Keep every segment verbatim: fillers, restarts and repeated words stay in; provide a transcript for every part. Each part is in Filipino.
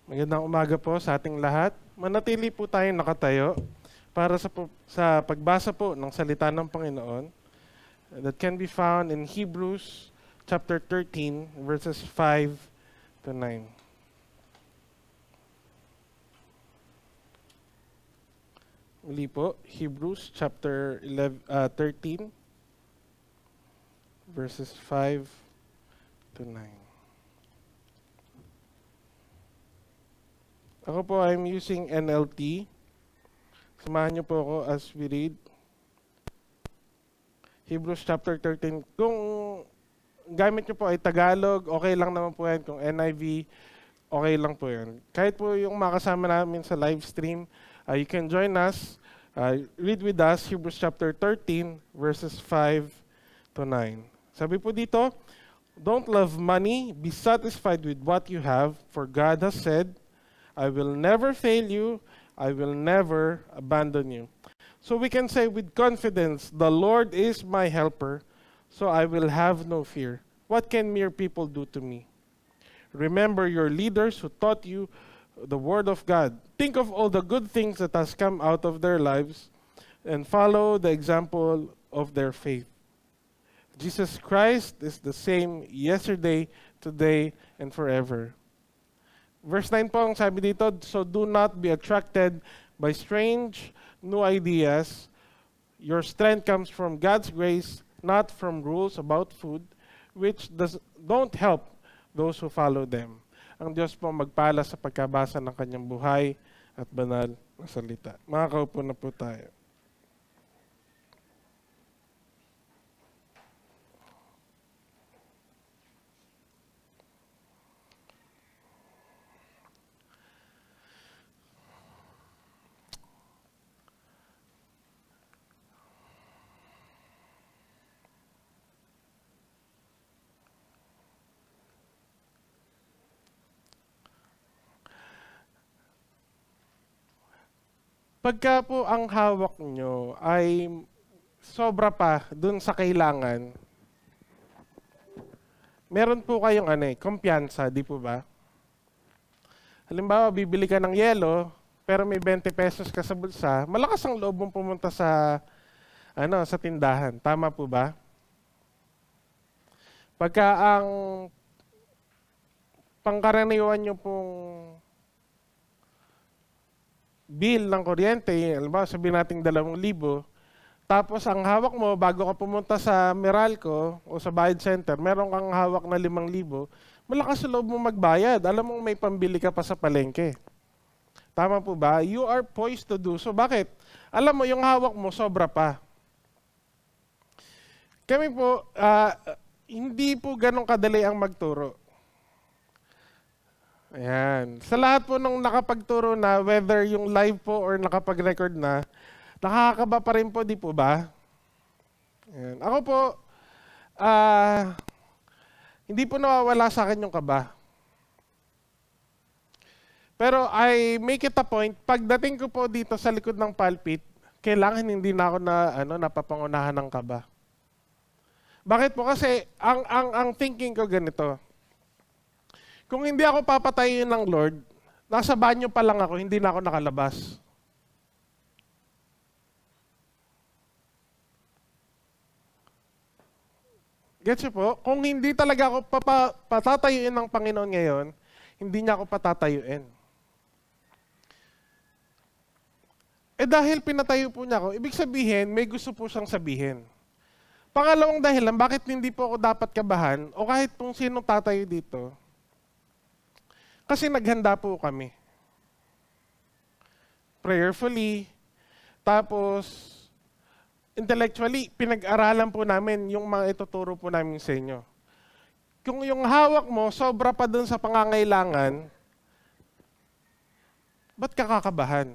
Magandang umaga po sa ating lahat. Manatili po tayong nakatayo para sa, sa pagbasa po ng salita ng Panginoon that can be found in Hebrews chapter thirteen, verses five to nine. Muli po, Hebrews chapter eleven, uh, thirteen, verses five to nine. Ako po, I'm using N L T. Samahan niyo po ako as we read. Hebrews chapter thirteen. Kung gamit niyo po ay Tagalog, okay lang naman po yan. Kung N I V, okay lang po yan. Kahit po yung makasama namin sa live stream, uh, you can join us. Uh, read with us, Hebrews chapter thirteen, verses five to nine. Sabi po dito, don't love money, be satisfied with what you have, for God has said, I will never fail you, I will never abandon you. So we can say with confidence, the Lord is my helper, so I will have no fear. What can mere people do to me? Remember your leaders who taught you the word of God. Think of all the good things that has come out of their lives and follow the example of their faith. Jesus Christ is the same yesterday, today, and forever. Verse nine po ang sabi dito, so do not be attracted by strange new ideas. Your strength comes from God's grace, not from rules about food, which does, don't help those who follow them. Ang Diyos po magpala sa pagkabasa ng kanyang buhay at banal na salita. Makakaupo na po tayo. Pagka po ang hawak nyo ay sobra pa dun sa kailangan, meron po kayong ano eh, kumpiyansa, di po ba? Halimbawa, bibili ka ng yelo, pero may twenty pesos ka sa bulsa, malakas ang loob mong pumunta sa, ano, sa tindahan. Tama po ba? Pagka ang pangkaraniwan nyo pong bill ng kuryente, alam sabihin natin dalawang libo, tapos ang hawak mo, bago ka pumunta sa Meralco o sa Bayad Center, meron kang hawak na limang libo, malakas sa loob mo magbayad. Alam mong may pambili ka pa sa palengke. Tama po ba? You are poised to do so. Bakit? Alam mo, yung hawak mo, sobra pa. Kami po, uh, hindi po ganun kadali ang magturo. Ayan. Sa lahat po nung nakapagturo na, whether yung live po or nakapag-record na, nakakaba pa rin po, di po ba? Ayan. Ako po, uh, hindi po nawawala sa akin yung kaba. Pero I make it a point, pagdating ko po dito sa likod ng pulpit, kailangan hindi na ako na, ano, napapangunahan ng kaba. Bakit po? Kasi ang, ang, ang thinking ko ganito, kung hindi ako papatayin ng Lord, nasa banyo pa lang ako, hindi na ako nakalabas. Gets you po? Kung hindi talaga ako papa, patatayuin ng Panginoon ngayon, hindi niya ako patatayuin. Eh dahil pinatayo po niya ako, ibig sabihin, may gusto po siyang sabihin. Pangalawang dahilan, bakit hindi po ako dapat kabahan, o kahit kung sinong tatayo dito, kasi naghanda po kami. Prayerfully, tapos intellectually, pinag-aralan po namin yung mga ituturo po namin sa inyo. Kung yung hawak mo, sobra pa dun sa pangangailangan, ba't ka kakabahan?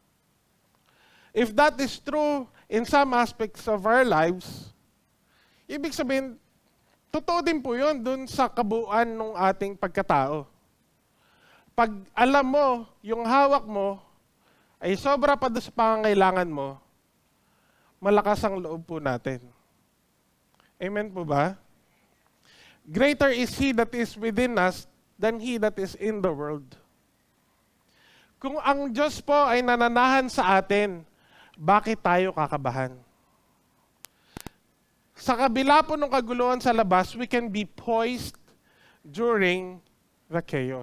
If that is true in some aspects of our lives, ibig sabihin, totoo din po yun dun sa kabuuan ng ating pagkatao. Pag alam mo, yung hawak mo, ay sobra pa doon sa pangangailangan mo, malakas ang loob po natin. Amen po ba? Greater is He that is within us than he that is in the world. Kung ang Diyos po ay nananahan sa atin, bakit tayo kakabahan? Sa kabila po ng kaguluhan sa labas, we can be poised during the chaos.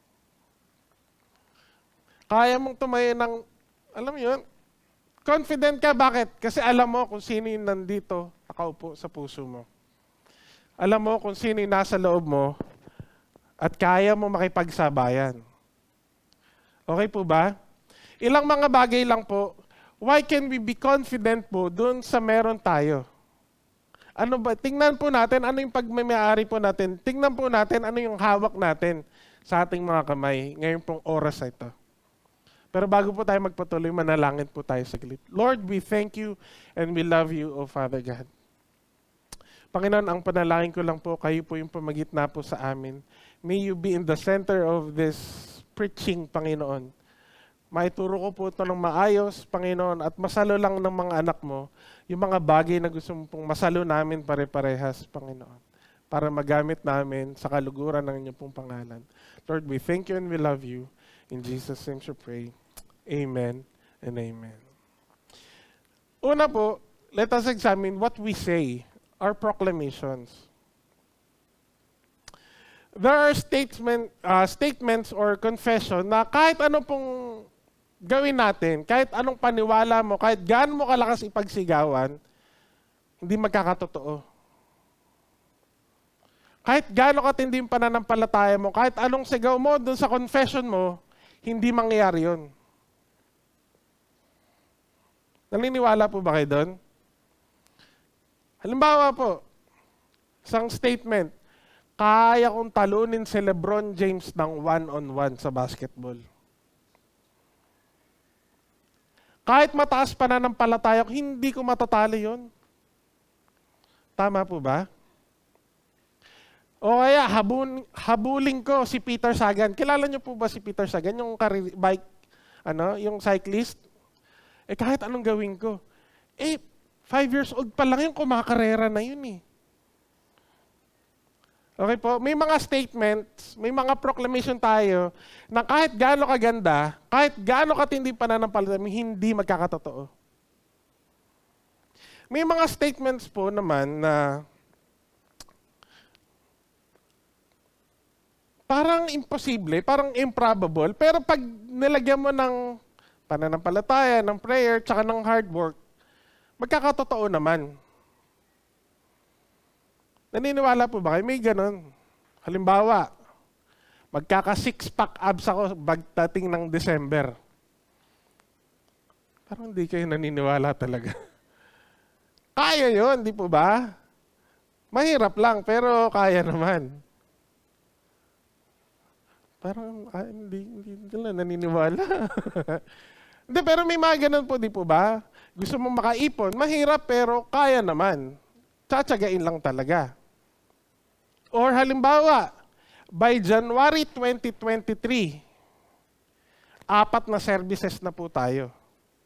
Kaya mong tumayo ng, alam mo yun, confident ka. Bakit? Kasi alam mo kung sino yung nandito, nakaupo sa puso mo. Alam mo kung sino yung nasa loob mo at kaya mo makipagsabayan. Okay po ba? Ilang mga bagay lang po. Why can we be confident po dun sa meron tayo? Ano ba? Tingnan po natin ano yung pagmamayari po natin. Tingnan po natin ano yung hawak natin sa ating mga kamay ngayon pong oras na ito. Pero bago po tayo magpatuloy, manalangin po tayo saglit. Lord, we thank you and we love you, O Father God. Panginoon, ang panalangin ko lang po, kayo po yung pamagitna po sa amin. May you be in the center of this preaching, Panginoon. Maituro ko po ito ng maayos, Panginoon, at masalo lang ng mga anak mo yung mga bagay na gusto mo pong masalo namin pare-parehas, Panginoon, para magamit namin sa kaluguran ng inyong pong pangalan. Lord, we thank you and we love you. In Jesus' name we pray. Amen and amen. Una po, let us examine what we say, our proclamations. There are statement, uh, statements or confession na kahit ano pong gawin natin, kahit anong paniwala mo, kahit gaano mo kalakas ipagsigawan, hindi magkakatotoo. Kahit gaano katindi yung pananampalataya mo, kahit anong sigaw mo dun sa confession mo, hindi mangyayari yun. Naniniwala po ba kayo doon? Halimbawa po, isang statement, kaya kong talunin si LeBron James ng one-on-one sa basketball. Kahit mataas pa na ng palataya, hindi ko matatali yun. Tama po ba? O kaya, habun, habulin ko si Peter Sagan. Kilala niyo po ba si Peter Sagan? Yung bike, ano, yung cyclist? Eh kahit anong gawin ko. Eh, five years old pa lang yung kumakarera na yun eh. Okay po, may mga statements, may mga proclamation tayo na kahit gaano kaganda, kahit gaano katindi pananampalataya, hindi magkakatotoo. May mga statements po naman na parang imposible, parang improbable, pero pag nilagyan mo ng pananampalataya, ng prayer, tsaka ng hard work, magkakatotoo naman. Naniniwala po ba kayo? May ganun. Halimbawa, magkaka-six-pack abs ako bagdating ng December. Parang hindi kayo naniniwala talaga. Kaya yun, di po ba? Mahirap lang, pero kaya naman. Parang ah, hindi, hindi, hindi lang naniniwala. Hindi, pero may mga ganun po, di po ba? Gusto mong makaipon, mahirap pero kaya naman. Tsatsagain lang talaga. Or halimbawa, by January twenty twenty-three, apat na services na po tayo.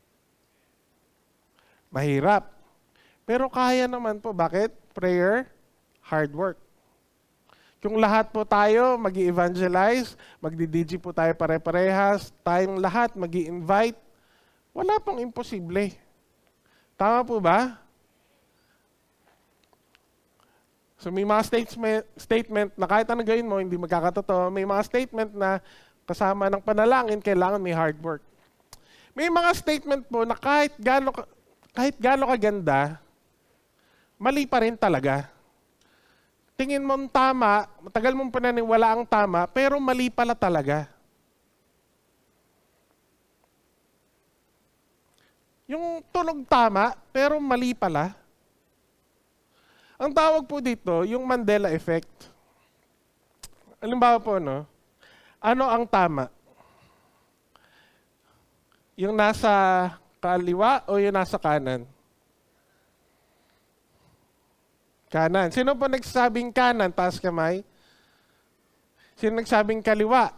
Mahirap. Pero kaya naman po. Bakit? Prayer, hard work. Kung lahat po tayo mag-i-evangelize, magdi-D J po tayo pare-parehas, tayong lahat mag-i-invite, wala pong imposible. Tama po ba? So may mga statement, statement na kahit anong gawin mo, hindi magkakatotoo. May mga statement na kasama ng panalangin, kailangan may hard work. May mga statement po na kahit gaano, kahit gaano kaganda, mali pa rin talaga. Tingin mo tama, matagal mong pananiwala ang tama, pero mali pala talaga. Yung tunog tama, pero mali pala. Ang tawag po dito, yung Mandela effect. Halimbawa po, no? Ano ang tama? Yung nasa kaliwa o yung nasa kanan? Kanan. Sino po nagsasabing kanan? Taas kamay. Sino nagsabing kaliwa?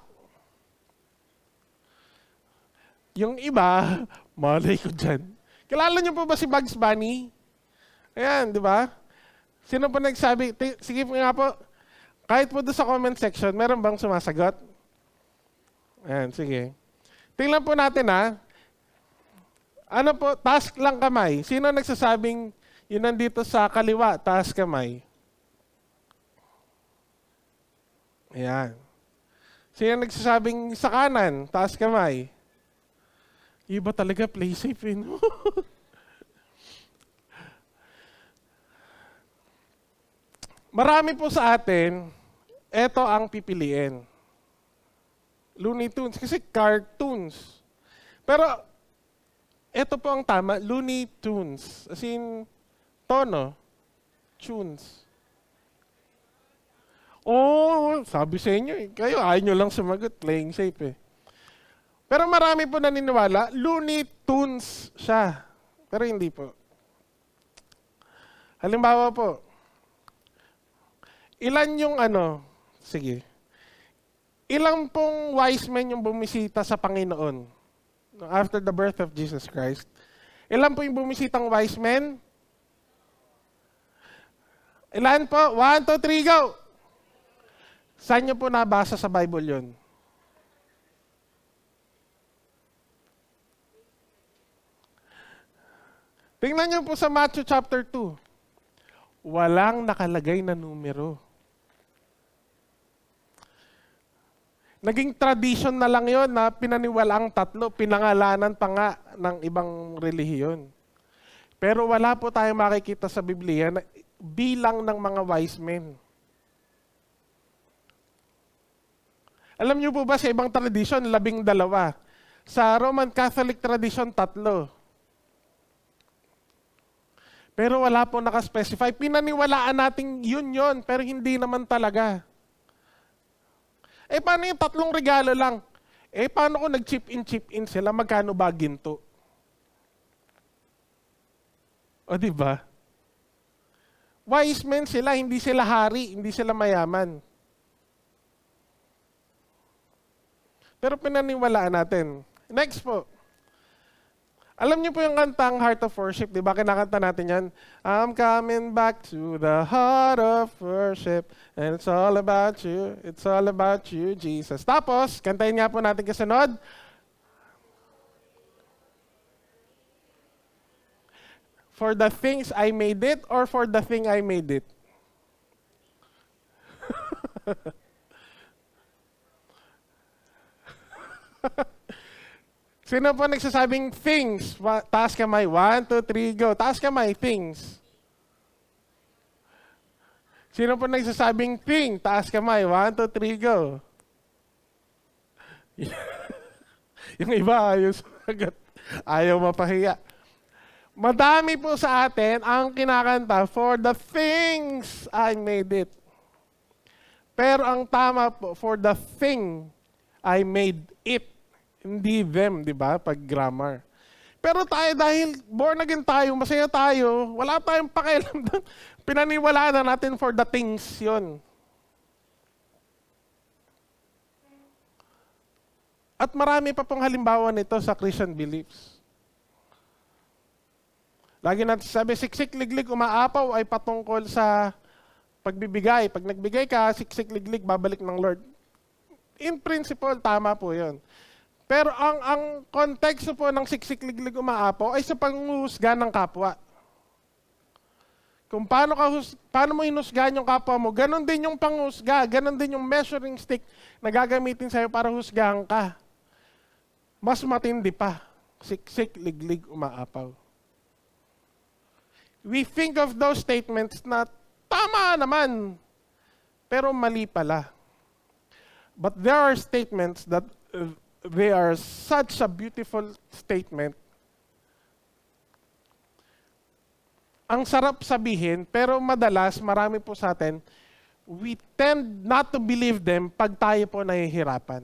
Yung iba, malay ko dyan. Kilala niyo po ba si Bugs Bunny? Ayan, di ba? Sino po nagsabi? Sige po nga po. Kahit po doon sa comment section, meron bang sumasagot? Ayan, sige. Tingnan po natin ha. Ano po, taas lang kamay. Sino nagsasabing yun nandito sa kaliwa, taas kamay? Ayan. Sino nagsasabing sa kanan, taas kamay? Iba talaga, play safe eh, no? Marami po sa atin, eto ang pipiliin. Looney Tunes, kasi cartoons. Pero, eto po ang tama, Looney Tunes. As in, tono, tunes. Oh, sabi sa inyo eh. Kayo, ayaw nyo lang sumagot, playing safe eh. Pero marami po naniniwala, Looney Tunes siya. Pero hindi po. Halimbawa po, ilan yung ano, sige, ilang pong wise men yung bumisita sa Panginoon after the birth of Jesus Christ? Ilan po yung bumisitang wise men? Ilan po? One, two, three, go! Saan nyo po nabasa sa Bible yun? Tingnan nyo po sa Matthew chapter two. Walang nakalagay na numero. Naging tradition na lang yon na pinaniwala ang tatlo, pinangalanan pa nga ng ibang relihiyon. Pero wala po tayong makikita sa Biblia na bilang ng mga wise men. Alam niyo po ba sa ibang tradition, labing dalawa. Sa Roman Catholic tradition, tatlo. Pero wala po nakaspecify. Pinaniwalaan natin yun yun, pero hindi naman talaga. Eh, paano yung tatlong regalo lang? Eh, paano kung nag-chip in, chip in sila? Magkano ba ginto? O, di ba? Wise men sila, hindi sila hari, hindi sila mayaman. Pero pinaniwalaan natin. Next po. Alam niyo po yung kantang Heart of Worship, di ba? Kinakanta natin yan. I'm coming back to the heart of worship and it's all about you, it's all about you, Jesus. Tapos, kantayin nga po natin kasunod. For the things I made it or for the thing I made it? Sino po nagsasabing things? Taas kamay. One, two, three, go. Taas kamay, things. Sino po nagsasabing thing? Taas kamay. One, two, three, go. Yung iba ayaw sumagot. Ayaw mapahiya. Madami po sa atin ang kinakanta, for the things I made it. Pero ang tama po, for the thing I made it. Hindi them, di ba? Pag grammar. Pero tayo, dahil born again tayo, masaya tayo, wala tayong pakialam doon. Pinaniwalaan na natin for the things yon. At marami pa pong halimbawa nito sa Christian beliefs. Lagi natin sabi, siksik, liglig, umaapaw ay patungkol sa pagbibigay. Pag nagbigay ka, siksik, liglig, babalik ng Lord. In principle, tama po yon. Pero ang ang konteksto po ng siksik, liglig, umaapaw ay sa panghuhusga ng kapwa. Kung paano, ka hus, paano mo hinusgahan yung kapwa mo, ganon din yung panghusga, ganon din yung measuring stick na gagamitin sa'yo para husgahan ka. Mas matindi pa, siksik, liglig, umaapaw. We think of those statements na tama naman, pero mali pala. But there are statements that uh, they are such a beautiful statement. Ang sarap sabihin, pero madalas, marami po sa atin, we tend not to believe them pag tayo po nahihirapan.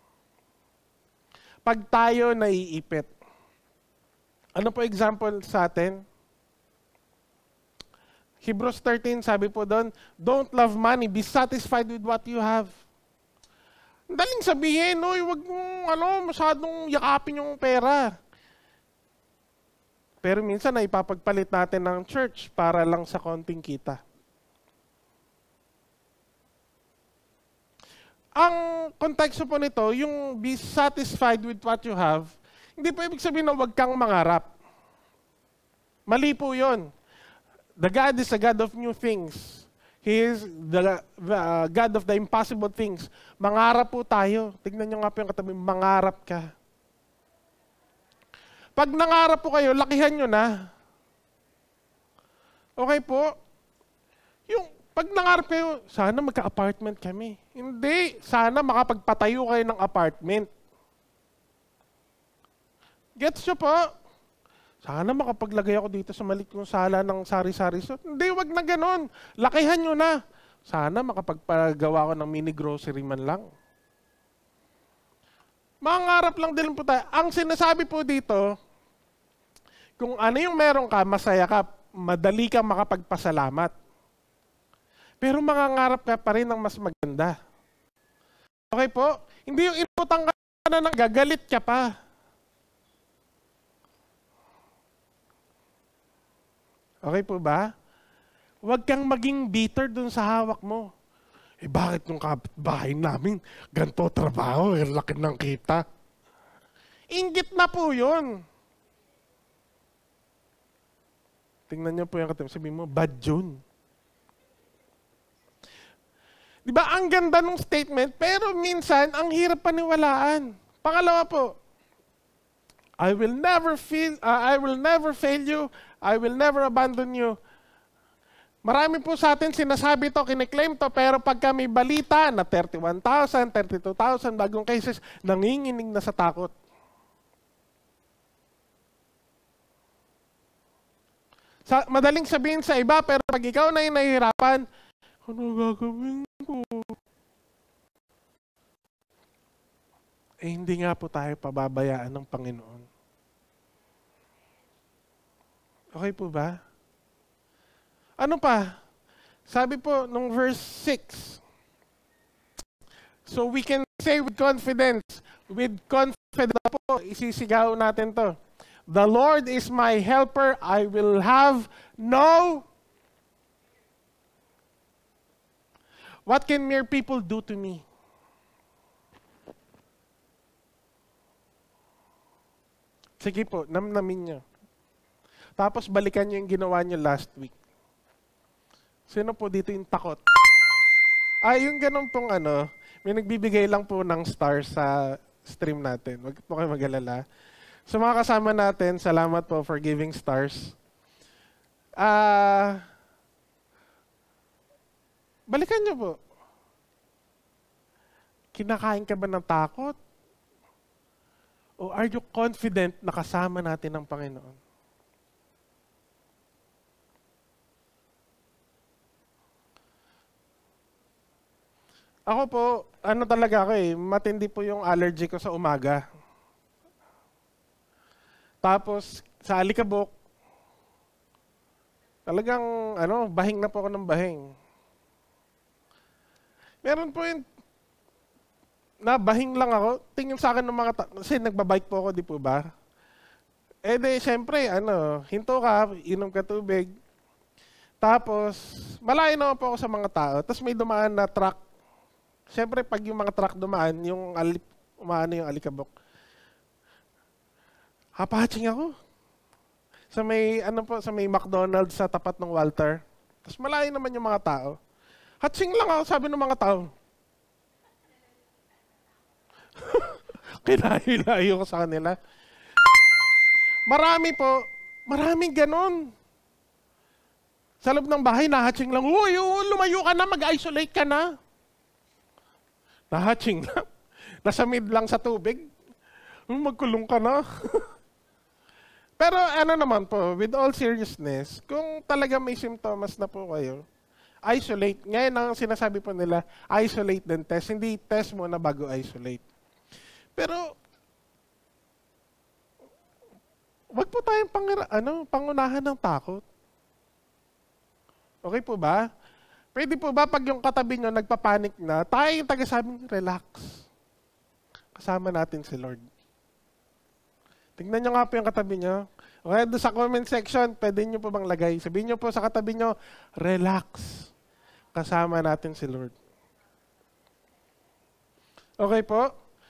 Pag tayo naiipit. Ano po example sa atin? Hebrews thirteen, sabi po doon, don't love money, be satisfied with what you have. Daling sabihin, oy, wag mong ano, masyadong yakapin yung pera. Pero minsan na ipapagpalit natin ng church para lang sa konting kita. ang konteksto po nito, yung be satisfied with what you have, hindi po ibig sabihin na huwag kang mangarap. Mali po yun. The God is a God of new things. He is the, the uh, God of the impossible things. Mangarap po tayo. Tignan nyo nga po yung katabi, mangarap ka. Pag nangarap po kayo, lakihan nyo na. Okay po? Yung pag nangarap kayo, sana magka-apartment kami. Hindi. Sana makapagpatayo kayo ng apartment. Gets nyo po? Sana makapaglagay ako dito sa maliit kong sala ng sari-sari suit. Hindi, wag na ganon. Lakihan nyo na. Sana makapagpagawa ko ng mini grocery man lang. Mangarap lang din po tayo. Ang sinasabi po dito, kung ano yung meron ka, masaya ka, madali kang makapagpasalamat. Pero mangangarap ka pa rin ng mas maganda. Okay po? Hindi yung inutang ka na nang gagalit ka pa. Okay po ba? Huwag kang maging bitter dun sa hawak mo. Eh bakit yung kapitbahay namin, ganito trabaho, eh, laki ng kita. Inggit na po yun. Tingnan niyo po yung katabi, sabihin mo, bad yun. Di ba, ang ganda ng statement, pero minsan, ang hirap paniwalaan. Pangalawa po, I will never feel, uh, I will never fail you, I will never abandon you. Marami po sa atin sinasabi to, kiniklaim to, pero pag kami balita na thirty-one thousand, thirty-two thousand bagong cases, nanginginig na sa takot. Sa, madaling sabihin sa iba, pero pag ikaw na yung nahihirapan, ano gagawin ko? Eh, hindi nga po tayo pababayaan ng Panginoon. Okay po ba? Ano pa? Sabi po nung verse six. So we can say with confidence, with confidence po, isisigaw natin to. The Lord is my helper, I will have no. What can mere people do to me? Sige po, namnamin nyo. Tapos balikan nyo yung ginawa nyo last week. Sino po dito yung takot? Ah, yung ganun pong ano, may nagbibigay lang po ng stars sa stream natin. Huwag po kayo mag-alala. Sa mga kasama natin, salamat po for giving stars. Ah, balikan nyo po. Kinakain ka ba ng takot? O are you confident na kasama natin ang Panginoon? Ako po, ano talaga ako eh, matindi po yung allergy ko sa umaga. Tapos, sa alikabok, talagang, ano, bahing na po ako ng bahing. Meron po yung, na bahing lang ako, tingin sa akin ng mga, ta- kasi nagbabike po ako, di po ba? Eh di, syempre, ano, hinto ka, inom ka tubig. Tapos, malayo naman po ako sa mga tao. Tapos may dumaan na truck. Siyempre, pag yung mga truck dumaan, yung alip, umaano yung alikabok. Hapaching ako. Sa may, ano po, sa may McDonald's sa tapat ng Walter. Tapos malayo naman yung mga tao. Hatching lang ako, sabi ng mga tao. Kinahilayo ko sa kanila. Marami po, maraming ganon. Sa loob ng bahay, nahatching lang, uy, lumayo ka na, mag-isolate ka na. Nahatching lang. Nasa mid lang sa tubig. Magkulong ka na. Pero ano naman po, with all seriousness, kung talaga may symptoms na po kayo, isolate. Ngayon ang sinasabi po nila, isolate then test. Hindi test muna bago isolate. Pero, wag po tayong pangira, ano, pangunahan ng takot. Okay po ba? Pwede po ba pag yung katabi nyo nagpapanik na, tayo yung taga-sabing, relax. Kasama natin si Lord. Tingnan nyo nga po yung katabi nyo. Okay, doon sa comment section, pwede nyo po bang lagay? Sabihin nyo po sa katabi nyo, relax. Kasama natin si Lord. Okay po?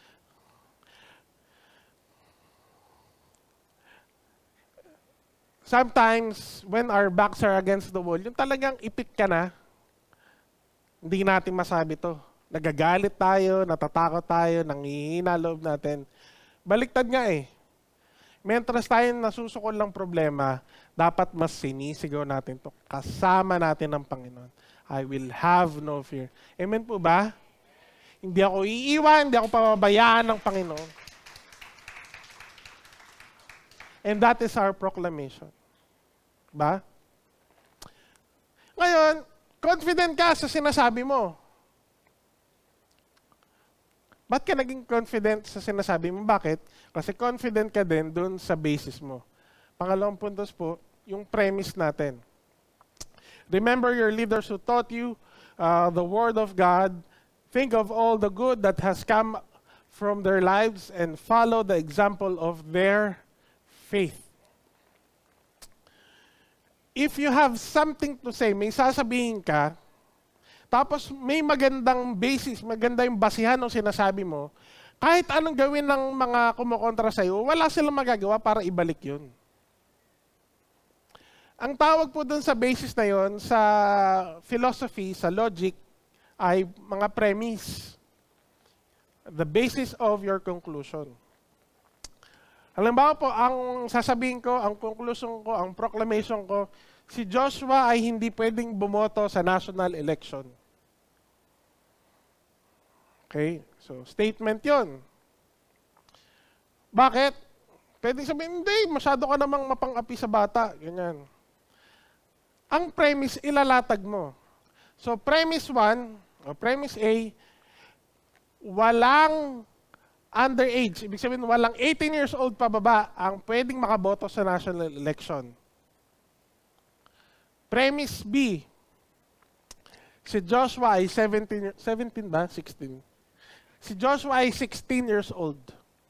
Sometimes, when our backs are against the wall, yung talagang ipit ka na, hindi natin masabi to. Nagagalit tayo, natatakot tayo, nangihina loob natin. Baliktad nga eh. Mentras tayo nasusukol ng problema, dapat mas sinisigaw natin to. Kasama natin ang Panginoon. I will have no fear. Amen po ba? Hindi ako iiwan, hindi ako pababayaan ng Panginoon. And that is our proclamation. Ba? Ngayon, confident ka sa sinasabi mo. Ba't ka naging confident sa sinasabi mo? Bakit? Kasi confident ka din dun sa basis mo. Pangalawang puntos po, yung premise natin. Remember your leaders who taught you uh, the Word of God. Think of all the good that has come from their lives and follow the example of their faith. If you have something to say, may sasabihin ka, tapos may magandang basis, maganda yung basihan ng sinasabi mo, kahit anong gawin ng mga kumukontra sa iyo, wala silang magagawa para ibalik yun. Ang tawag po dun sa basis na yun, sa philosophy, sa logic, ay mga premise. The basis of your conclusion. Halimbawa po, ang sasabihin ko, ang conclusion ko, ang proclamation ko, si Joshua ay hindi pwedeng bumoto sa national election. Okay? So, statement yon. Bakit? Pwedeng sabihin, hindi, masyado ka namang mapang-api sa bata. Ganyan. Ang premise, ilalatag mo. So, premise one, o premise A, walang underage. Ibig sabihin, walang eighteen years old pababa ang pwedeng makaboto sa national election. Premise B, si Joshua ay seventeen, seventeen ba? sixteen. Si Joshua ay sixteen years old.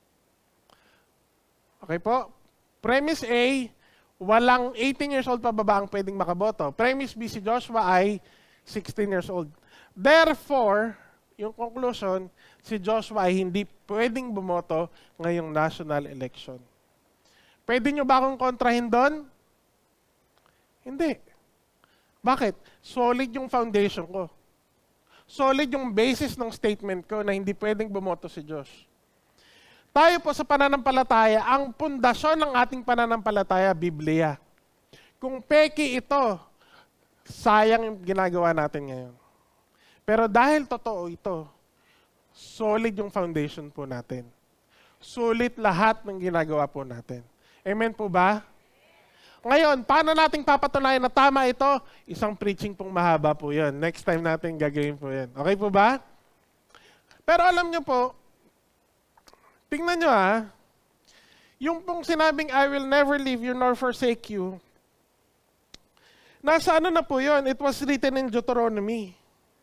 Okay po? Premise A, walang eighteen years old pababa ang pwedeng makaboto. Premise B, si Joshua ay sixteen years old. Therefore, yung conclusion, si Joshua ay hindi pwedeng bumoto ngayong national election. Pwede nyo ba akong kontrahin doon? Hindi. Bakit? Solid yung foundation ko. Solid yung basis ng statement ko na hindi pwedeng bumoto si Josh. Tayo po sa pananampalataya, ang pundasyon ng ating pananampalataya, Biblia. Kung peki ito, sayang yung ginagawa natin ngayon. Pero dahil totoo ito, solid yung foundation po natin. Sulit lahat ng ginagawa po natin. Amen po ba? Ngayon, paano nating papatunayan na tama ito? Isang preaching pong mahaba po yan. Next time natin gagawin po yan. Okay po ba? Pero alam nyo po, tingnan nyo ha, yung pong sinabing, I will never leave you nor forsake you, nasa ano na po yun? It was written in Deuteronomy.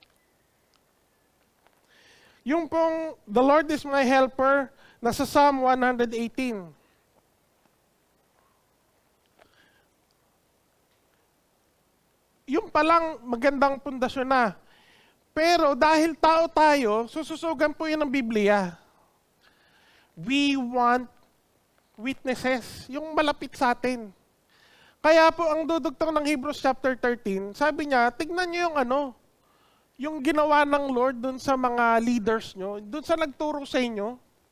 Yung pong, the Lord is my helper, nasa Psalm one eighteen. Yung palang magandang pundasyon na. Pero dahil tao tayo, sususugan po yun ng Biblia. We want witnesses, yung malapit sa atin. Kaya po ang dudugtong ng Hebrews chapter thirteen, sabi niya, tignan niyo yung ano, yung ginawa ng Lord dun sa mga leaders nyo, dun sa nagturo sa inyo.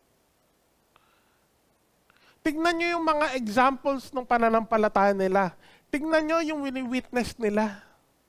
Tignan nyo yung mga examples ng pananampalataya nila. Tignan nyo yung wini-witness nila.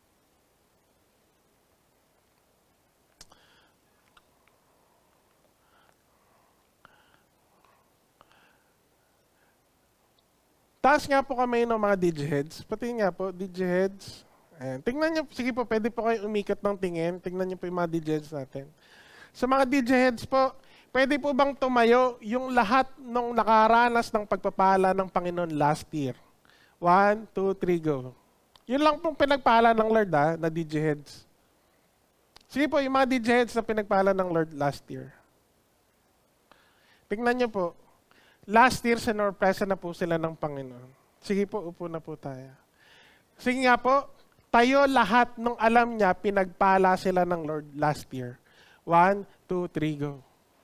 Taas nga po kami ng mga digiheads. Pati nga po, digiheads. Ayan. Tingnan nyo, sige po, pwede po kayo umikot ng tingin. Tingnan nyo po yung mga digiheads natin. Sa mga digiheads po, pwede po bang tumayo yung lahat ng nakaranas ng pagpapala ng Panginoon last year? One, two, three, go. Yun lang pong pinagpala ng Lord ha, na digiheads. Sige po, yung mga digiheads na pinagpala ng Lord last year. Tingnan nyo po. Last year, sinorpresa na po sila ng Panginoon. Sige po, upo na po tayo. Sige nga po, tayo lahat nung alam niya, pinagpala sila ng Lord last year. One, two, three, go.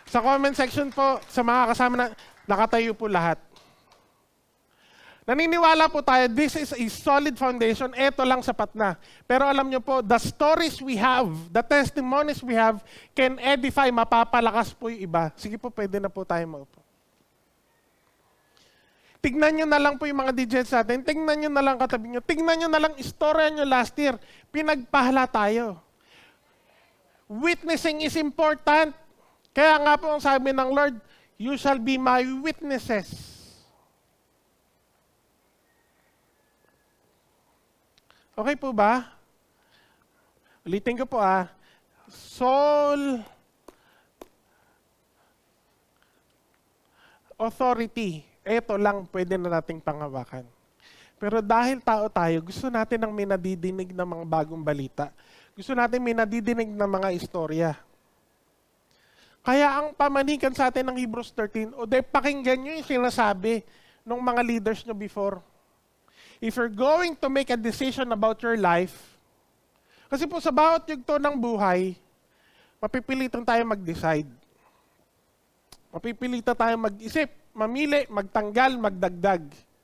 Sa comment section po, sa mga kasama na, nakatayo po lahat. Naniniwala po tayo, this is a solid foundation, eto lang sapat na. Pero alam nyo po, the stories we have, the testimonies we have, can edify, mapapalakas po yung iba. Sige po, pwede na po tayo maupo. Tignan nyo na lang po yung mga D Js natin, tignan nyo na lang katabi nyo, tignan nyo na lang istorya nyo last year, pinagpahala tayo. Witnessing is important. Kaya nga po ang sabi ng Lord, you shall be my witnesses. Okay po ba? Ulitin ko po ah. Soul authority. Ito lang pwede na nating panghawakan. Pero dahil tao tayo, gusto natin ng may nadidinig ng mga bagong balita. Gusto natin may nadidinig ng mga istorya. Kaya ang pamanikan sa atin ng Hebrews thirteen, o de pakinggan nyo yung sinasabi ng mga leaders nyo before. If you're going to make a decision about your life, kasi po sa bawat yugto ng buhay, mapipilitan tayo mag-decide. Mapipilitan tayo mag-isip, mamili, magtanggal, magdagdag.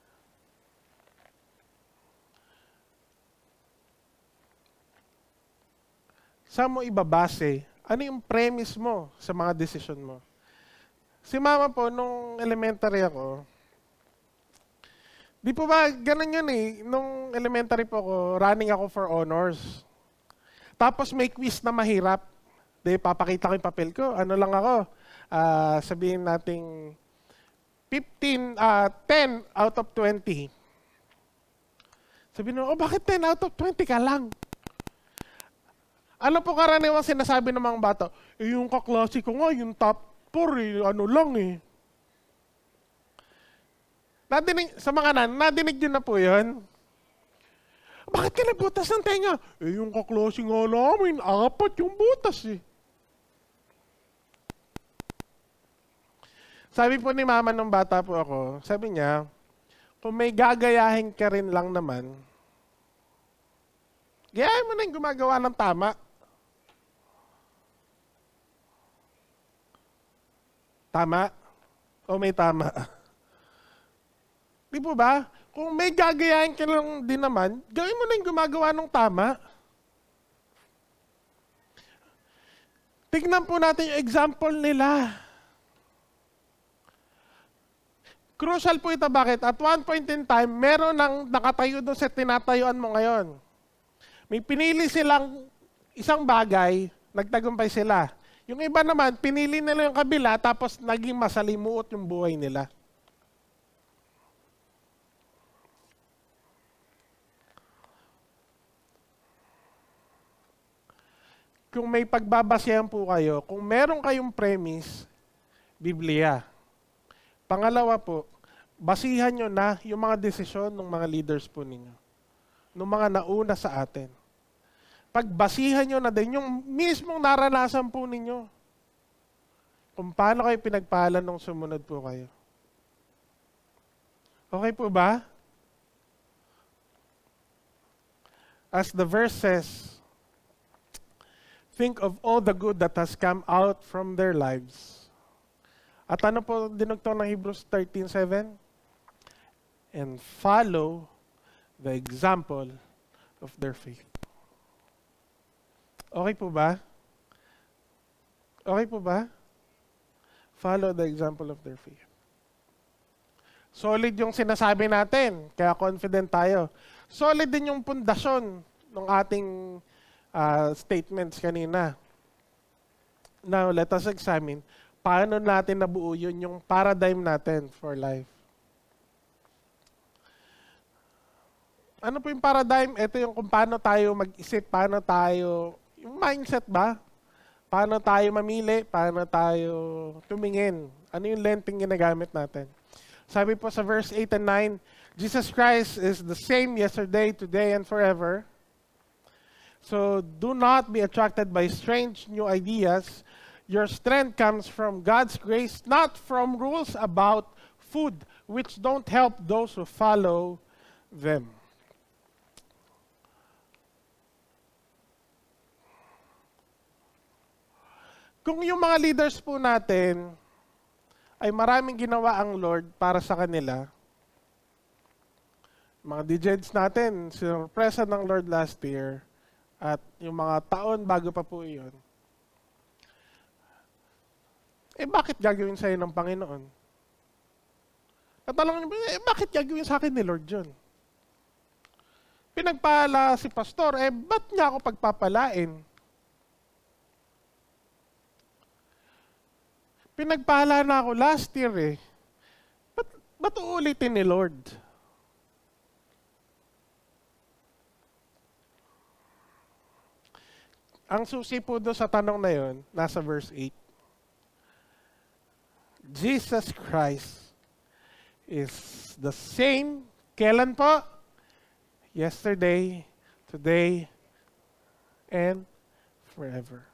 Saan mo ibabase? Ano yung premise mo sa mga decision mo? Si mama po, nung elementary ako, di po ba, ganun yun eh. Nung elementary po ako, running ako for honors. Tapos may quiz na mahirap. Di, papakita ko yung papel ko. Ano lang ako, uh, sabihin nating fifteen, uh, ten out of twenty. Sabihin mo, oh bakit ten out of twenty ka lang? Ano po karaniwang sinasabi ng mga bata? Eh yung kaklase ko nga, yung top four eh, ano lang eh. Nadinig, sa mga nan, nadinig yun na po yun. Bakit ka nabutas ng tenga? Eh, yung kaklase nga namin, apat yung butas eh. Sabi po ni mama nung bata po ako, sabi niya, kung may gagayahin ka rin lang naman, gayahin mo na yung gumagawa ng tama. Tama? O may tama? Di po ba? Kung may gagayahin ka lang din naman, gawin mo na yung gumagawa ng tama. Tignan po natin yung example nila. Crucial po ito, bakit? At one point in time, meron nang nakatayo doon sa tinatayuan mo ngayon. May pinili silang isang bagay, nagtagumpay sila. Yung iba naman, pinili nila yung kabila, tapos naging masalimuot yung buhay nila. Kung may pagbabasehan po kayo, kung meron kayong premise, Biblia. Pangalawa po, basihan nyo na yung mga desisyon ng mga leaders po ninyo. Ng mga nauna sa atin. Pagbasihan nyo na din yung mismong naranasan po ninyo. Kung paano kayo pinagpala nung sumunod po kayo. Okay po ba? As the verse says, think of all the good that has come out from their lives. At ano po dinugtong ng Hebrews thirteen seven? And follow the example of their faith. Okay po ba? Okay po ba? Follow the example of their faith. Solid yung sinasabi natin, kaya confident tayo. Solid din yung pundasyon ng ating uh, statements kanina. Now, let us examine paano natin nabuo yun, yung paradigm natin for life. Ano po yung paradigm? Ito yung kung paano tayo mag-isip, paano tayo, yung mindset ba? Paano tayo mamili, paano tayo tumingin. Ano yung lenting ginagamit natin? Sabi po sa verse eight and nine, Jesus Christ is the same yesterday, today, and forever. So do not be attracted by strange new ideas. Your strength comes from God's grace, not from rules about food, which don't help those who follow them. Kung yung mga leaders po natin ay maraming ginawa ang Lord para sa kanila, mga D Js natin, sinurpresa ng Lord last year, at yung mga taon bago pa po iyon, eh bakit gagawin sa'yo ng Panginoon? Tatanungin mo, eh bakit gagawin sa akin ni Lord yun? Pinagpala si pastor, eh ba't niya ako pagpapalain? Pinagpala na ako last year eh. Ba't, ba't uulitin ni Lord? Ang susi po doon sa tanong na yon, nasa verse eight. Jesus Christ is the same, kailan po? Yesterday, today, and forever.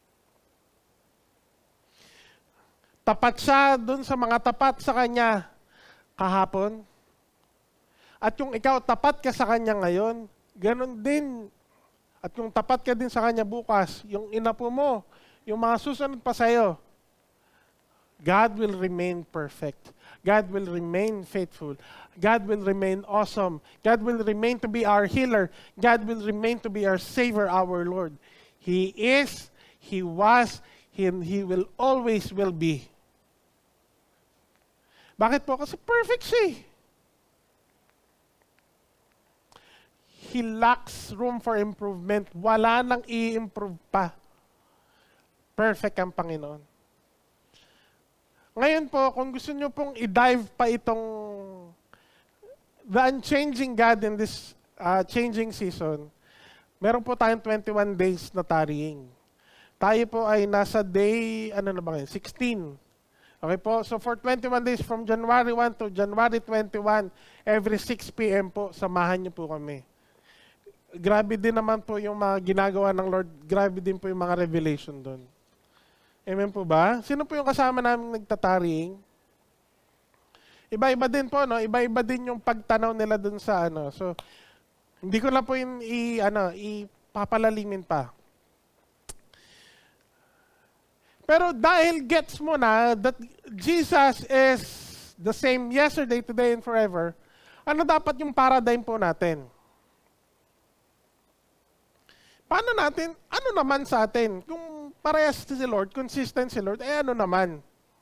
Tapat siya dun sa mga tapat sa Kanya kahapon. At yung ikaw tapat ka sa Kanya ngayon, ganun din. At yung tapat ka din sa Kanya bukas, yung inapo mo, yung mga susunod pa sa'yo, God will remain perfect. God will remain faithful. God will remain awesome. God will remain to be our healer. God will remain to be our Savior, our Lord. He is, He was, He, he will always will be. Bakit po? Kasi perfect siya. He lacks room for improvement. Wala nang i-improve pa. Perfect ang Panginoon. Ngayon po, kung gusto nyo pong i-dive pa itong the unchanging God in this uh, changing season, meron po tayong twenty-one days na tarrying. Tayo po ay nasa day, ano na ba ngayon, sixteen. Okay po, so for twenty-one days from January first to January twenty-first, every six p m po, samahan niyo po kami. Grabe din naman po yung mga ginagawa ng Lord, grabe din po yung mga revelation doon. Amen po ba? Sino po yung kasama namin nagtataring? Iba-iba din po, no? Iba-iba din yung pagtanaw nila dun sa ano. So, hindi ko na po yung i, ano, ipapalalimin pa. Pero dahil gets mo na that Jesus is the same yesterday, today, and forever, ano dapat yung paradigm po natin? Paano natin, ano naman sa atin? Kung parehas si Lord, consistent si Lord, eh ano naman?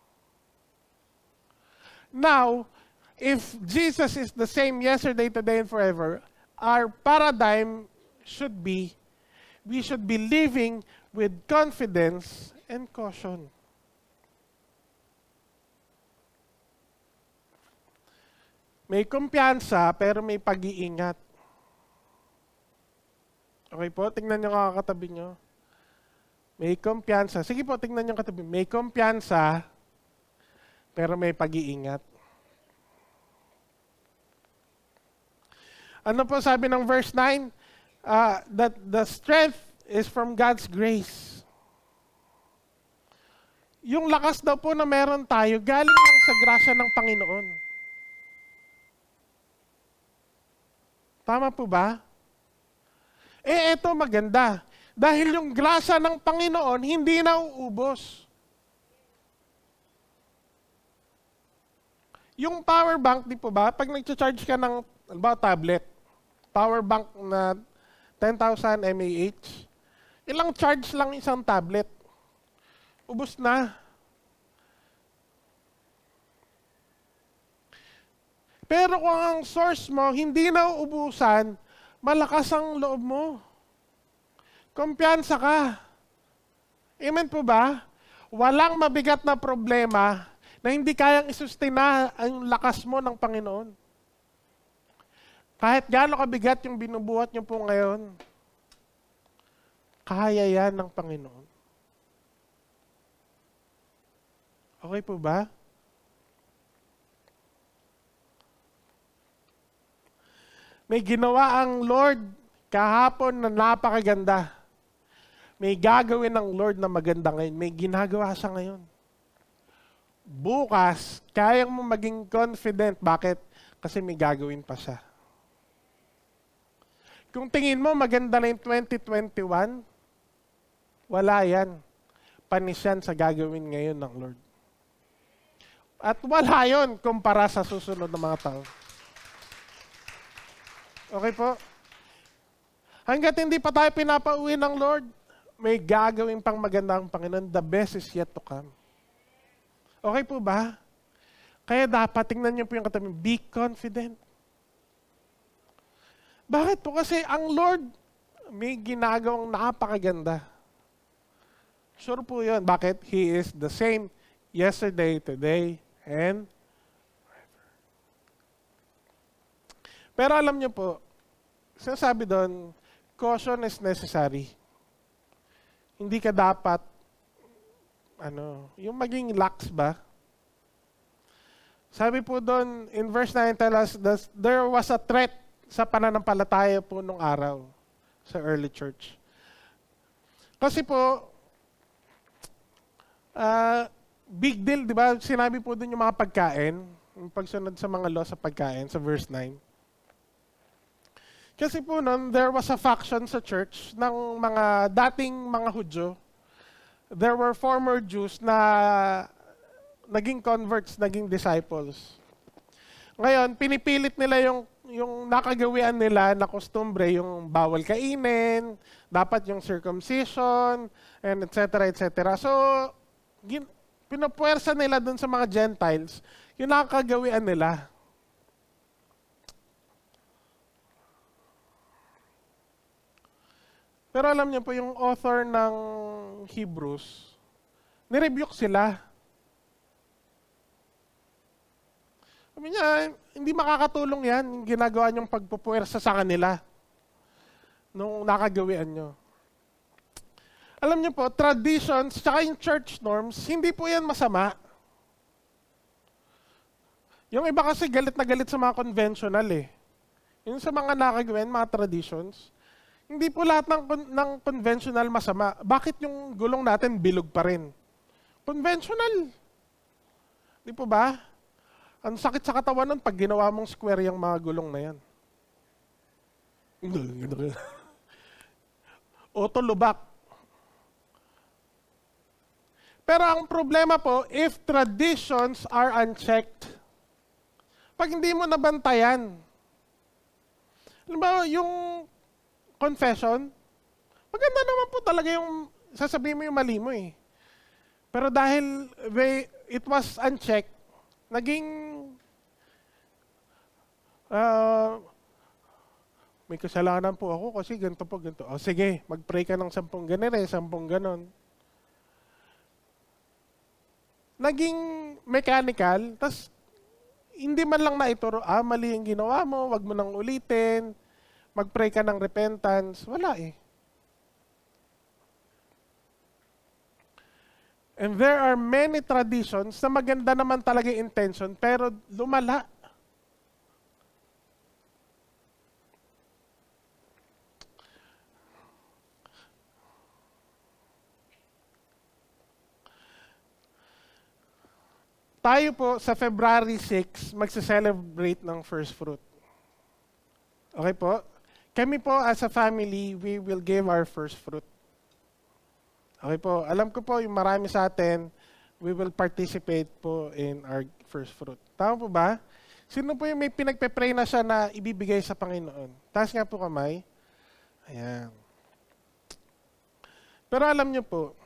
Now, if Jesus is the same yesterday, today, and forever, our paradigm should be, we should be living with confidence and caution. May kumpiyansa, pero may pag-iingat. Okay po, tingnan nyo kakatabi nyo. May kumpiyansa. Sige po, tingnan nyo katabi. May kumpiyansa, pero may pag-iingat. Ano po sabi ng verse nine? Uh, that the strength is from God's grace. Yung lakas daw po na meron tayo, galing lang sa grasya ng Panginoon. Tama po ba? Eh, eto maganda. Dahil yung grasya ng Panginoon, hindi na uubos. Yung power bank, di po ba? Pag nag-charge ka ng, ano ba, tablet, power bank na ten thousand milliamp hour, ilang charge lang isang tablet? Ubos na. Pero kung ang source mo hindi na uubusan, malakas ang loob mo. Kumpiyansa ka. Amen po ba? Walang mabigat na problema na hindi kayang isustain ang lakas mo ng Panginoon. Kahit gaano kabigat yung binubuhat niyo po ngayon, kaya yan ng Panginoon. Okay po ba? May ginawa ang Lord kahapon na napakaganda. May gagawin ng Lord na maganda ngayon. May ginagawa siya ngayon. Bukas, kayang mo maging confident. Bakit? Kasi may gagawin pa siya. Kung tingin mo maganda na yung twenty twenty-one, wala yan. panis yan sa gagawin ngayon ng Lord. At wala yun kumpara sa susunod na mga tao. Okay po? Hanggat hindi pa tayo pinapauwi ng Lord, may gagawin pang maganda ang Panginoon. The best is yet to come. Okay po ba? Kaya dapat, tingnan niyo po yung katabi, be confident. Bakit po? Kasi ang Lord, may ginagawang napakaganda. Sure po yun. Bakit? He is the same yesterday, today, and forever. Pero alam niyo po, sinasabi doon, caution is necessary. Hindi ka dapat, ano, yung maging lax ba? Sabi po doon, in verse nine, tell us, there was a threat sa pananampalataya po nung araw sa early church. Kasi po, uh, big deal, di ba? Sinabi po doon yung mga pagkain, yung pagsunod sa mga law sa pagkain, sa verse nine. Kasi po noon, there was a faction sa church ng mga dating mga Hudyo. There were former Jews na naging converts, naging disciples. Ngayon, pinipilit nila yung, yung nakagawian nila na kostumbre, yung bawal kainin, dapat yung circumcision, and et cetera, et cetera. So, gin, pinapuwersa nila dun sa mga Gentiles, yung nakagawian nila. Pero alam niyo po, yung author ng Hebrews, nirebuke sila. Sabi niya, hindi makakatulong yan, yung ginagawa niyong pagpupuwersa sa kanila nung nakagawian niyo. Alam niyo po, traditions, tsaka yung church norms, hindi po yan masama. Yung iba kasi galit na galit sa mga conventional eh. Yung sa mga nakagawian, mga traditions, hindi po lahat ng, ng conventional masama. Bakit yung gulong natin bilog pa rin? Conventional. Di po ba? Ang sakit sa katawan nun pag ginawa mong square yung mga gulong na yan. Auto lubak. Pero ang problema po, if traditions are unchecked, pag hindi mo nabantayan, alam ba, yung confession, maganda naman po talaga yung sasabihin mo yung mali mo eh. Pero dahil they, it was unchecked, naging uh, may kasalanan po ako kasi ganito po, ganito. O sige, mag-pray ka ng sampung ganire, sampung ganon. Naging mechanical, tas hindi man lang naituro, ah, mali yung ginawa mo, wag mo nang ulitin, mag-pray ka ng repentance, wala eh. And there are many traditions na maganda naman talaga yung intention, pero lumala. Tayo po sa February sixth, magse-celebrate ng first fruit. Okay po? Kami po as a family, we will give our first fruit. Okay po, alam ko po yung marami sa atin, we will participate po in our first fruit. Tama po ba? Sino po yung may pinagpe-pray na siya na ibibigay sa Panginoon? Taas nga po kamay. Ayan. Pero alam niyo po,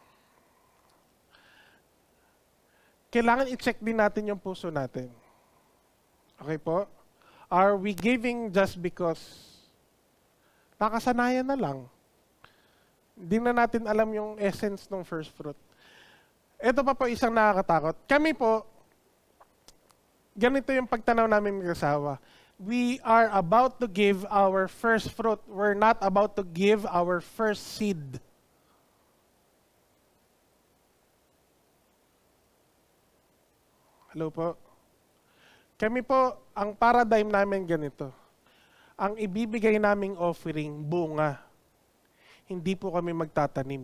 kailangan i-check din natin yung puso natin. Okay po? Are we giving just because nakasanayan na lang? Hindi na natin alam yung essence ng first fruit. Ito pa po isang nakakatakot. Kami po, ganito yung pagtanaw namin mag-asawa. We are about to give our first fruit. We're not about to give our first seed. Hello po? Kami po, ang paradigm namin ganito. Ang ibibigay naming offering, bunga. Hindi po kami magtatanim.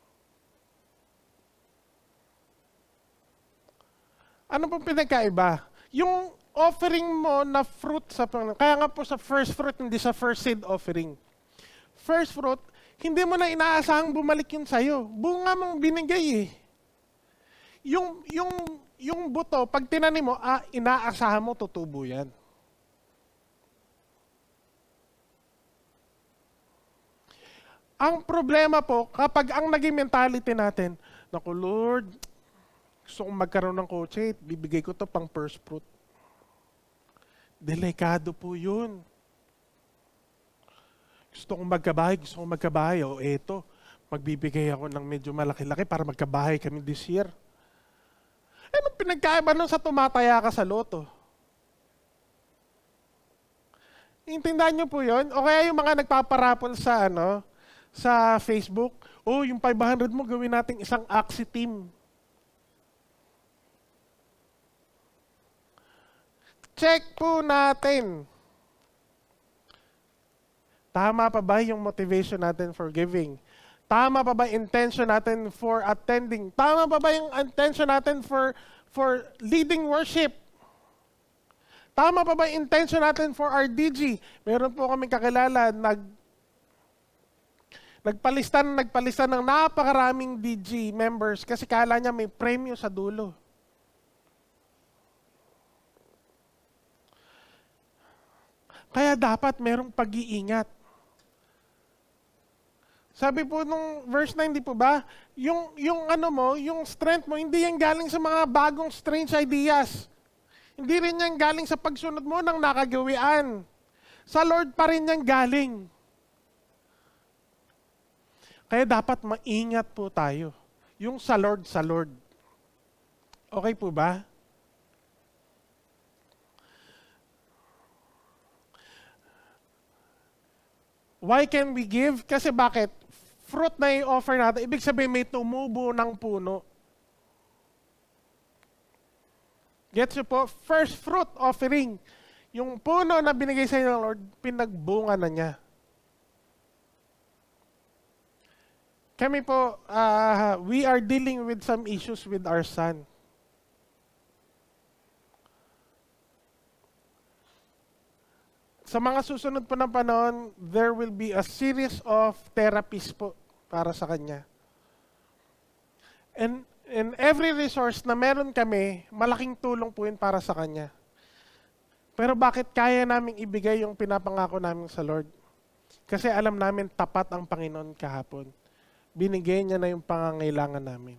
Ano pong pinagkaiba? Yung offering mo na fruit sa Panginoon, kaya nga po sa first fruit, hindi sa first seed offering. First fruit, hindi mo na inaasahang bumalik yun sa'yo. Bunga mong binigay eh. Yung, yung, yung buto, pag tinanim mo, ah, inaasahan mo, tutubo yan. Ang problema po, kapag ang naging mentality natin, naku Lord, gusto kong magkaroon ng kotse, bibigay ko to pang first fruit. Delikado po yun. Gusto kong magkabahay, gusto kong magkabahay. O eto, magbibigay ako ng medyo malaki-laki para magkabahay kami this year. Anong pinagkaiba nun sa tumataya ka sa loto? Intindihan niyo po yun? O kaya yung mga nagpaparapol sa, ano, sa Facebook, oh, yung five hundred mo, gawin nating isang Axie team. Check po natin. Tama pa ba yung motivation natin for giving? Tama pa ba yung intention natin for attending? Tama pa ba yung intention natin for, for leading worship? Tama pa ba yung intention natin for our D G? Meron po kaming kakilala, nag, nagpalistan, nagpalistan ng napakaraming D G members kasi kala niya may premyo sa dulo. Kaya dapat merong pag-iingat. Sabi po nung verse nine, di po ba? Yung, yung ano mo, yung strength mo, hindi yan galing sa mga bagong strange ideas. Hindi rin yan galing sa pagsunod mo ng nakagawian. Sa Lord pa rin yan galing. Kaya dapat maingat po tayo. Yung sa Lord, sa Lord. Okay po ba? Why can we give? Kasi bakit? Fruit na i-offer natin, ibig sabihin may tumubo ng puno. Gets you po? First fruit offering. Yung puno na binigay sa inyo ng Lord, pinagbunga na niya. Kami po, uh, we are dealing with some issues with our son. Sa mga susunod po ng panahon, there will be a series of therapies po para sa kanya. And, and every resource na meron kami, malaking tulong po yun para sa kanya. Pero bakit kaya naming ibigay yung pinapangako namin sa Lord? Kasi alam namin tapat ang Panginoon kahapon. Binigay niya na yung pangangailangan namin.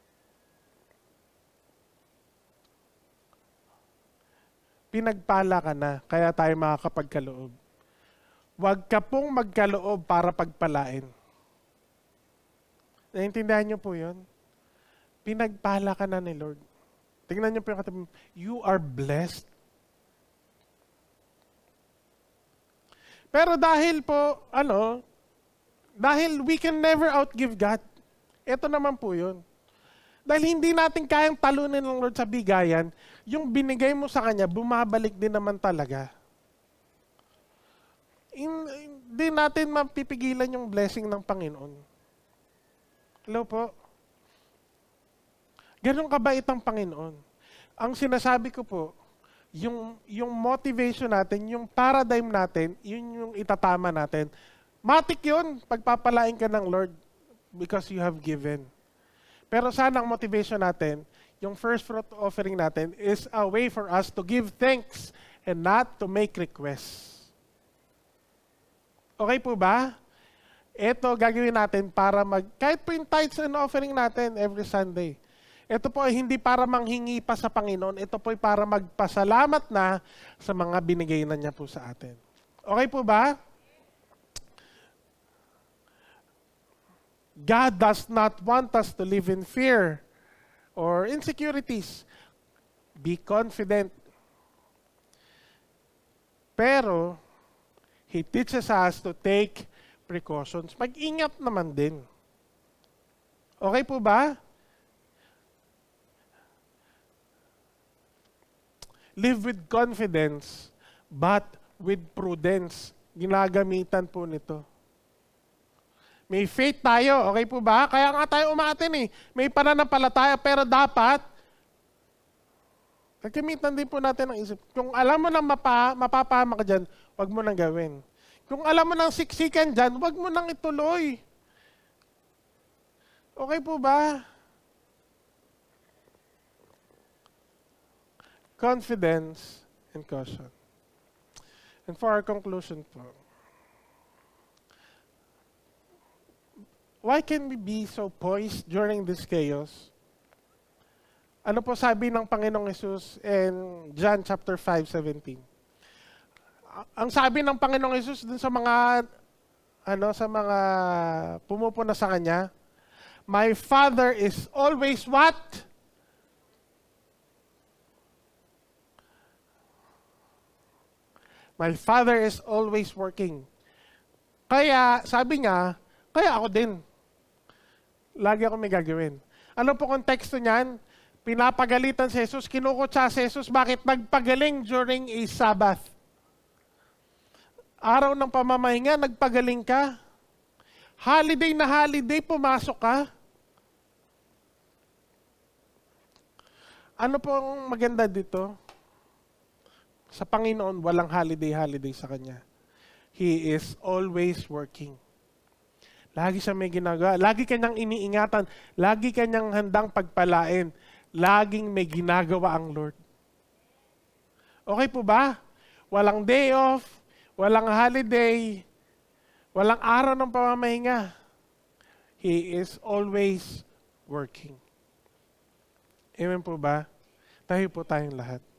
Pinagpala ka na, kaya tayo makakapagkaloob. Huwag ka pong magkaloob para pagpalain. Naintindihan niyo po yun? Pinagpala ka na ni Lord. Tingnan niyo po yung katabi, you are blessed. Pero dahil po, ano, dahil we can never outgive God, ito naman po yun. Dahil hindi natin kayang talunin ng Lord sa bigayan, yung binigay mo sa Kanya, bumabalik din naman talaga. Hindi natin mapipigilan yung blessing ng Panginoon. Hello po? Ganun kabait ang Panginoon. Ang sinasabi ko po, yung, yung motivation natin, yung paradigm natin, yun yung itatama natin. Matik yun, pagpapalain ka ng Lord because you have given. Pero sana ang motivation natin, yung first fruit offering natin is a way for us to give thanks and not to make requests. Okay po ba? Ito gagawin natin para mag, kahit po yung tithes and offering natin every Sunday. Ito po ay hindi para manghingi pa sa Panginoon, ito po ay para magpasalamat na sa mga binigay na niya po sa atin. Okay po ba? God does not want us to live in fear or insecurities. Be confident. Pero, He teaches us to take precautions. Mag-ingat naman din. Okay po ba? Live with confidence, but with prudence. Ginagamitan po nito. May faith tayo, okay po ba? Kaya nga tayo umatin eh. May pananampalataya, pero dapat, nagkamitan din po natin ang isip. Kung alam mo nang mapa, mapapahama ka dyan, huwag mo nang gawin. Kung alam mo nang siksikan dyan, huwag mo nang ituloy. Okay po ba? Confidence and caution. And for our conclusion po, why can we be so poised during this chaos? Ano po sabi ng Panginoong Hesus in John chapter five seventeen? Ang sabi ng Panginoong Hesus dun sa mga ano sa mga pumupuna sa kanya, my Father is always what? My Father is always working. Kaya, sabi niya, kaya ako din. Lagi ako may gagawin. Ano po konteksto niyan? Pinapagalitan si Jesus, kinukutsa si Jesus, bakit nagpagaling during a Sabbath? Araw ng pamamahinga, nagpagaling ka. Holiday na holiday, pumasok ka. Ano po ang maganda dito? Sa Panginoon, walang holiday-holiday sa Kanya. He is always working. Lagi siya may ginagawa. Lagi kanyang iniingatan. Lagi kanyang handang pagpalain. Laging may ginagawa ang Lord. Okay po ba? Walang day off, walang holiday, walang araw ng pamamahinga. He is always working. Amen po ba? Tayo po tayong lahat.